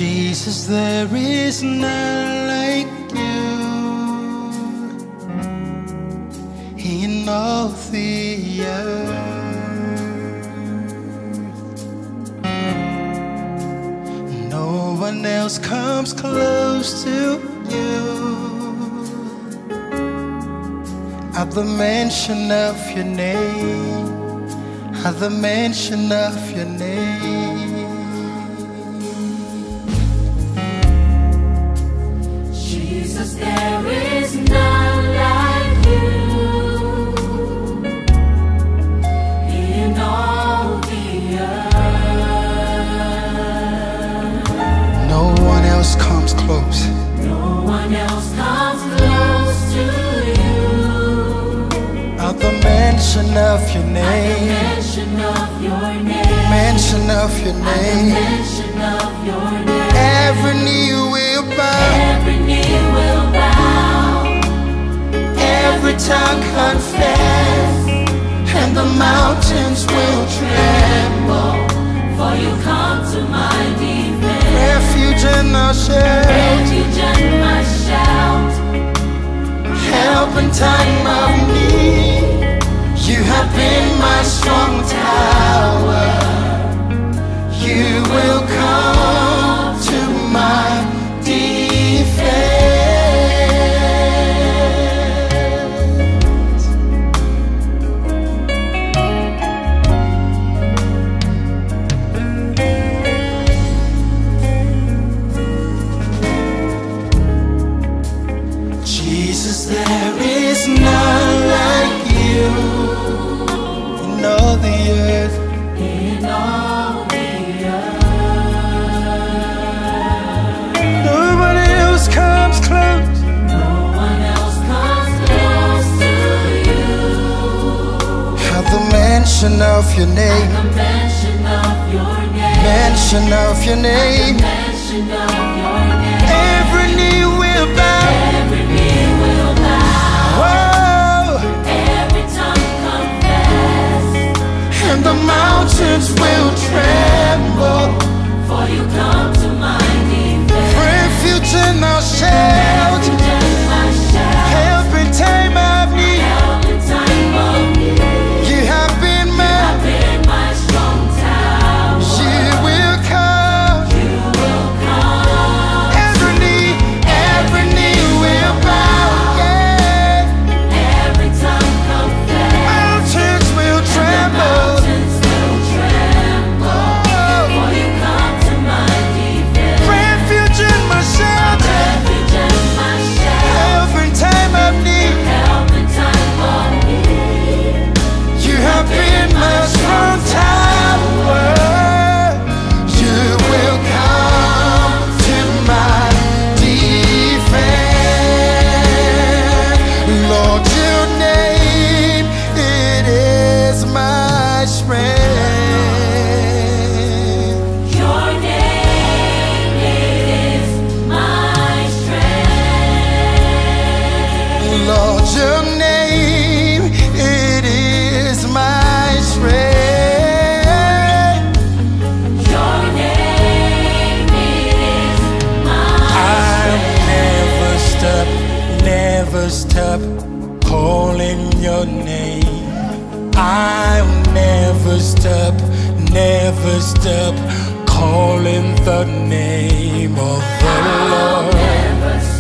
Jesus, there is none like you in all the earth. No one else comes close to you. At the mention of your name, at the mention of your name, Jesus, there is none like you in all the earth. no one else comes close. No one else comes close to you. At the mention of your name, Mention of your name, mention of your name, mention of your name. every knee will bow, Every knee will bow, every tongue confess, and the mountains will tremble. for you come to my defense. Refuge in our shelter, Refuge and my shout, help in time of need. You have been my strong tower. You will come to my defense. Jesus, there is none like you in all the earth. in all the earth. Nobody else comes close. No one else comes close to you. At the mention of your name, The mention of your name, mention of your name, mention of your name. every knee will bow. Every knee will bow, Whoa, every tongue confess, and the mountains will tremble. for you come to my defense. Refuge in our shelter, Refuge and my shout, help in time of need. help in time of need. You have been my, I've been my strong tower. you will come. You will come. Every knee will bow. Yeah, Every tongue confess, mountains will tremble. mountains will tremble. For you come to my defense. Refuge in my shelter, Refuge and my shout, help in time of need. help in time of need. You have been my strong tower. You will come to my defense. Lord, your name, it is my strength. Your name is my strength. Lord, your name, it is my strength. Your name is my I'll never stop calling your name. I'll never stop calling the name of the Lord. never